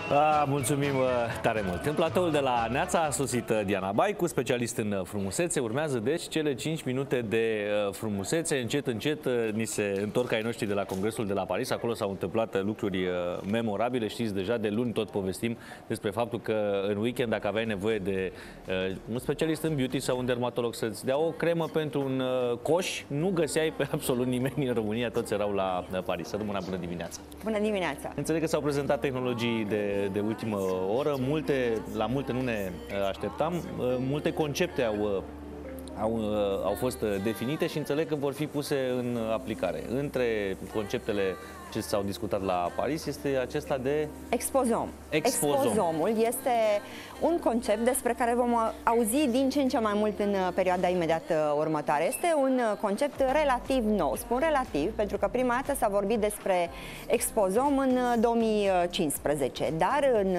Mulțumim tare mult. În platoul de la Neața a sosit Diana Baicu, specialist în frumusețe. Urmează deci cele 5 minute de frumusețe. Încet, încet ni se întorc ai noștri de la Congresul de la Paris. Acolo s-au întâmplat lucruri memorabile. Știți, deja de luni tot povestim despre faptul că în weekend, dacă aveai nevoie de un specialist în beauty sau un dermatolog să-ți dea o cremă pentru un coș, nu găseai pe absolut nimeni în România. Toți erau la Paris. Să rămână, bună dimineața! Bună dimineața! Înțeleg că s-au prezentat tehnologii de ultimă oră, la multe nu ne așteptam, multe concepte au fost definite și înțeleg că vor fi puse în aplicare. Între conceptele ce s-au discutat la Paris este acesta de Exposome. Exposomul este un concept despre care vom auzi din ce în ce mai mult în perioada imediat următoare. Este un concept relativ nou. Spun relativ pentru că prima dată s-a vorbit despre exposome în 2015, dar în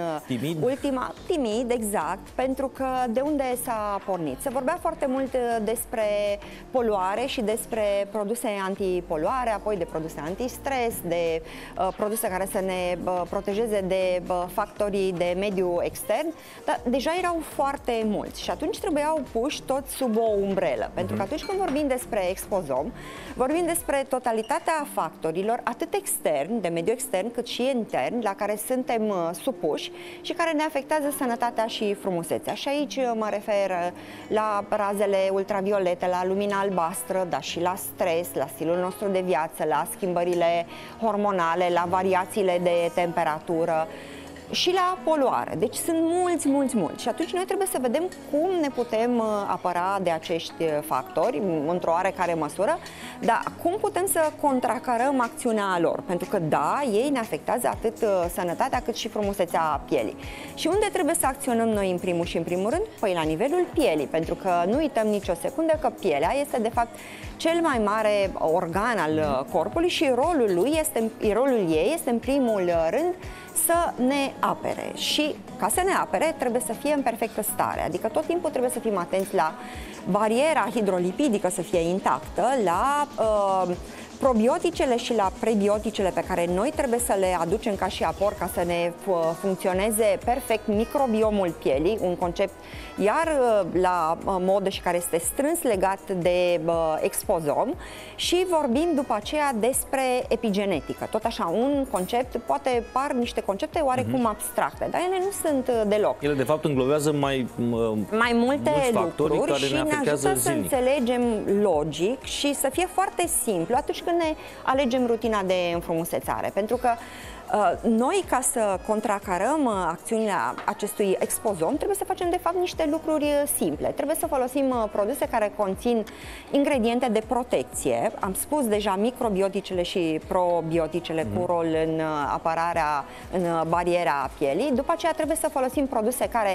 timid, exact, pentru că de unde s-a pornit? Se vorbea foarte mult despre poluare și despre produse antipoluare, apoi de produse antistres, de produse care să ne protejeze de factorii de mediu extern, dar deja erau foarte mulți și atunci trebuiau puși toți sub o umbrelă, pentru că atunci când vorbim despre exposom, vorbim despre totalitatea factorilor, atât externi, de mediu extern, cât și intern, la care suntem supuși și care ne afectează sănătatea și frumusețea. Și aici mă refer la razele ultraviolete, la lumina albastră, dar și la stres, la stilul nostru de viață, la schimbările hormonale, la variațiile de temperatură și la poluare. Deci sunt mulți. Și atunci noi trebuie să vedem cum ne putem apăra de acești factori, într-o oarecare măsură, dar cum putem să contracarăm acțiunea lor. Pentru că, da, ei ne afectează atât sănătatea cât și frumusețea pielii. Și unde trebuie să acționăm noi în primul și în primul rând? Păi la nivelul pielii, pentru că nu uităm nicio secundă că pielea este de fapt cel mai mare organ al corpului și rolul ei este în primul rând să ne apere. Și ca să ne apere trebuie să fie în perfectă stare, adică tot timpul trebuie să fim atenți la bariera hidrolipidică să fie intactă, la probioticele și la prebioticele pe care noi trebuie să le aducem ca și aport ca să ne funcționeze perfect microbiomul pielii, un concept iar la modă și care este strâns legat de exposom, și vorbim după aceea despre epigenetică. Tot așa, un concept, poate par niște concepte oarecum abstracte, dar ele nu sunt deloc. Ele de fapt înglobează mai multe lucruri care și ne ajută zilnic. să înțelegem logic și să fie foarte simplu atunci când ne alegem rutina de înfrumusețare. Pentru că noi, ca să contracarăm acțiunile acestui exposom, trebuie să facem de fapt niște lucruri simple. Trebuie să folosim produse care conțin ingrediente de protecție. Am spus deja microbioticele și probioticele cu rol în apărarea, în bariera pielii. După aceea trebuie să folosim produse care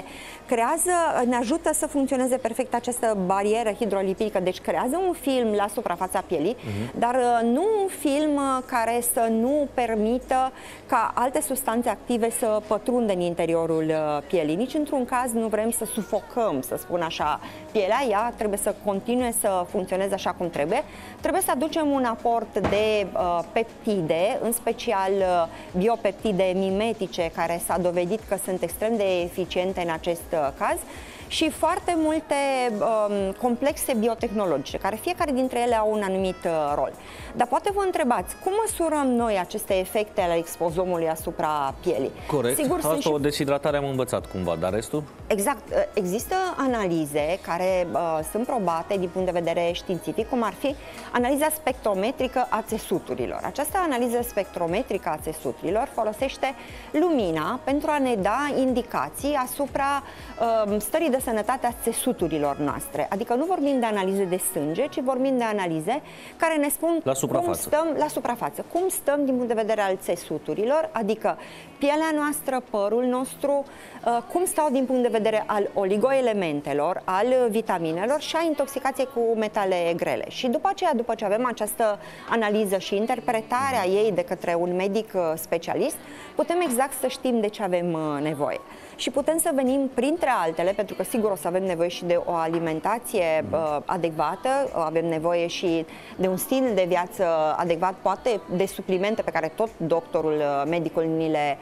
ne ajută să funcționeze perfect această barieră hidrolipidică, deci creează un film la suprafața pielii, dar nu un film care să nu permită ca alte substanțe active să pătrundă în interiorul pielii. Nici într-un caz nu vrem să sufocăm, să spun așa, pielea. Ea trebuie să continue să funcționeze așa cum trebuie. Trebuie să aducem un aport de peptide, în special biopeptide mimetice, care s-a dovedit că sunt extrem de eficiente în acest caz, și foarte multe complexe biotehnologice, care fiecare dintre ele au un anumit rol. Dar poate vă întrebați, cum măsurăm noi aceste efecte ale exposomului asupra pielii? Corect, sigur, asta o deshidratare am învățat cumva, dar restul? Exact, există analize care sunt probate din punct de vedere științific, cum ar fi analiza spectrometrică a țesuturilor. Această analiză spectrometrică a țesuturilor folosește lumina pentru a ne da indicații asupra stării de sănătate a țesuturilor noastre. Adică nu vorbim de analize de sânge, ci vorbim de analize care ne spun cum stăm la suprafață, cum stăm din punct de vedere al țesuturilor, adică pielea noastră, părul nostru, cum stau din punct de vedere al oligoelementelor, al vitaminelor și a intoxicației cu metale grele. Și după aceea, după ce avem această analiză și interpretarea ei de către un medic specialist, putem exact să știm de ce avem nevoie. Și putem să venim, printre altele, pentru că sigur o să avem nevoie și de o alimentație adecvată, avem nevoie și de un stil de viață adecvat, poate de suplimente pe care tot doctorul, medicul ni le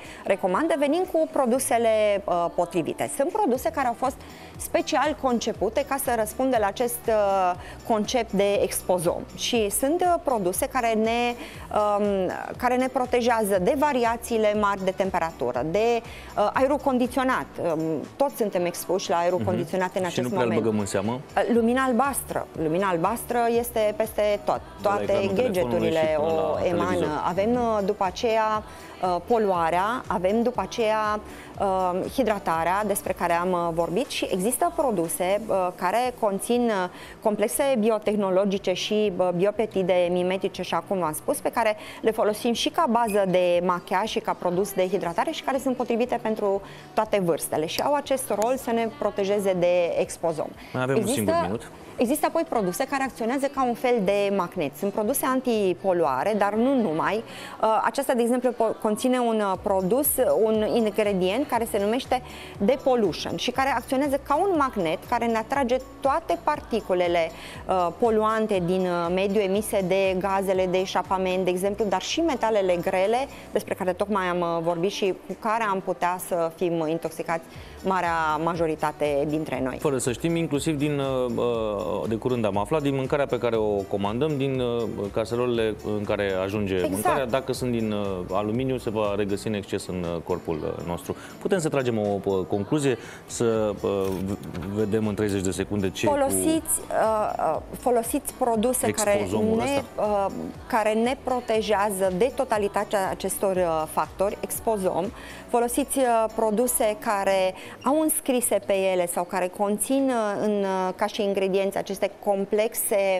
recomandă, venim cu produsele potrivite. Sunt produse care au fost special concepute ca să răspundă la acest concept de expozom și sunt produse care ne protejează de variațiile mari de temperatură, de aerul condiționat. Toți suntem expuși la aerul condiționat în acest moment. Și nu prea îl băgăm în seamă? Lumina albastră. Lumina albastră este peste tot. Toate gadgeturile o emană. Avem după aceea poluarea, avem după aceea hidratarea despre care am vorbit și există produse care conțin complexe biotehnologice și biopeptide mimetice, așa cum v-am spus, pe care le folosim și ca bază de machiaj și ca produs de hidratare și care sunt potrivite pentru toate vârstele și au acest rol să ne protejeze de expozom. Mai avem un singur minut. Există apoi produse care acționează ca un fel de magnet. Sunt produse antipoluare, dar nu numai. Aceasta, de exemplu, conține un produs, un ingredient care se numește depollution și care acționează ca un magnet care ne atrage toate particulele poluante din mediu emise de gazele de eșapament, de exemplu, dar și metalele grele, despre care tocmai am vorbit și cu care am putea să fim intoxicați marea majoritate dintre noi. Fără să știm, inclusiv de curând am aflat, din mâncarea pe care o comandăm, din caserolele în care ajunge mâncarea, dacă sunt din aluminiu, se va regăsi în exces în corpul nostru. Putem să tragem o concluzie, să vedem în 30 de secunde ce folosiți produse care ne protejează de totalitatea acestor factori, expozom. Folosiți produse care au înscrise pe ele sau care conțin ca și ingredienți aceste complexe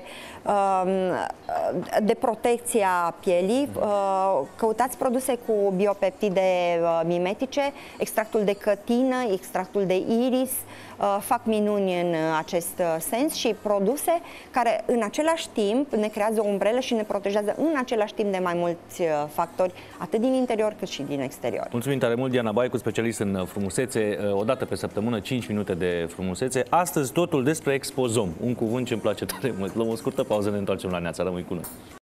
de protecție a pielii. Căutați produse cu biopeptide mimetice, extractul de cătină, extractul de iris, fac minuni în acest sens și produse care în același timp ne creează o umbrelă și ne protejează în același timp de mai mulți factori, atât din interior cât și din exterior. Mulțumim tare mult, Diana Baicu, specialist în frumusețe, o dată pe săptămână, 5 minute de frumusețe. Astăzi totul despre expozom, un cuvânt ce îmi place tare mult. Luăm o scurtă pauză, ne întoarcem la Neața, rămâi cu noi.